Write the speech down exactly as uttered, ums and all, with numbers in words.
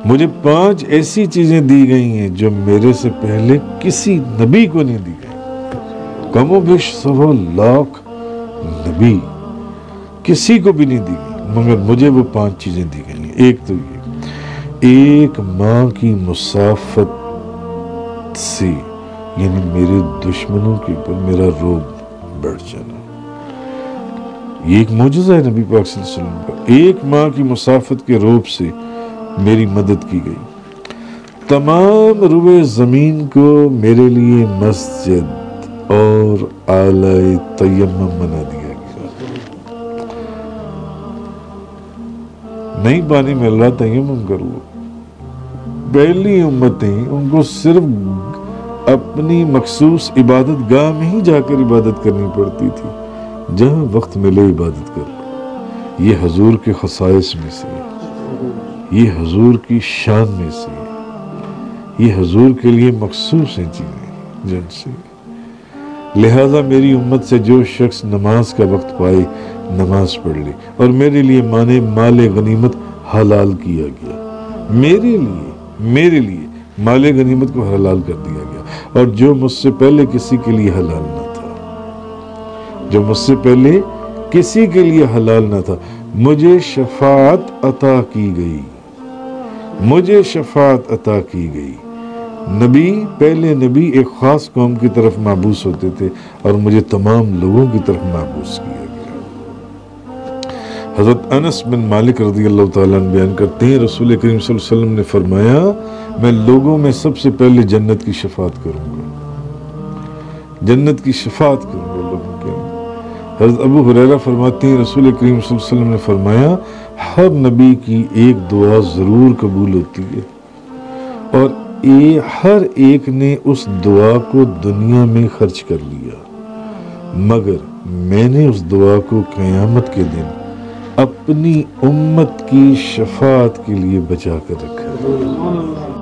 مجھے پانچ ایسی چیزیں دی گئی ہیں جو میرے سے پہلے کسی نبی کو نہیں دی گئی، کم و بیش سوا لاکھ نبی کسی کو بھی نہیں دی گئی، مگر مجھے وہ پانچ چیزیں دی گئی ہیں۔ ایک تو یہ، ایک ماں کی مسافت سے، یعنی میرے دشمنوں کے اوپر میرا روب بڑھ جانا، یہ ایک معجزہ ہے نبی پاک صلی اللہ علیہ وسلم کا۔ ایک ماں کی مسافت کے روب سے میری مدد کی گئی، تمام روئے زمین کو میرے لیے مسجد اور اعلی تیمم بنا دیا گیا۔ نہیں پانی مل رہا تیمم کر لو۔ پہلی امتیں ان کو صرف اپنی مخصوص عبادت گاہ میں ہی جا کر عبادت کرنی پڑتی تھی، جہاں وقت ملے عبادت کر لو۔ یہ حضور کے خصائص میں سے ہے، یہ حضور کی شان میں سے ہے، یہ حضور کے لیے مخصوص ہیں چیزیں جن سے۔ لہذا میری امت سے جو شخص نماز کا وقت پائے نماز پڑھ لے، اور میرے لیے مانے مال غنیمت حلال کیا گیا، میرے لیے میرے لیے مال غنیمت کو حلال کر دیا گیا، اور جو مجھ سے پہلے کسی کے لیے حلال نہ تھا، جو مجھ سے پہلے کسی کے لیے حلال نہ تھا، مجھے شفاعت عطا کی گئی، مجھے شفاعت عطا کی گئی۔ نبی پہلے نبی ایک خاص قوم کی طرف مابعوث ہوتے تھے، اور مجھے تمام لوگوں کی طرف مابعوث کیا گیا۔ حضرت انس بن مالک رضی اللہ تعالیٰ عنہ بیان کرتے ہیں، رسول کریم صلی اللہ علیہ وسلم نے فرمایا، میں لوگوں میں سب سے پہلے جنت کی شفاعت کروں گا، جنت کی شفاعت کروں گا لوگوں کے۔ حضرت ابو ہریرہ فرماتے ہیں، رسول کریم صلی اللہ علیہ وسلم نے فرمایا، ہر نبی کی ایک دعا ضرور قبول ہوتی ہے، اور اے ہر ایک نے اس دعا کو دنیا میں خرچ کر لیا، مگر میں نے اس دعا کو قیامت کے دن اپنی امت کی شفاعت کے لیے بچا کر رکھا ہے۔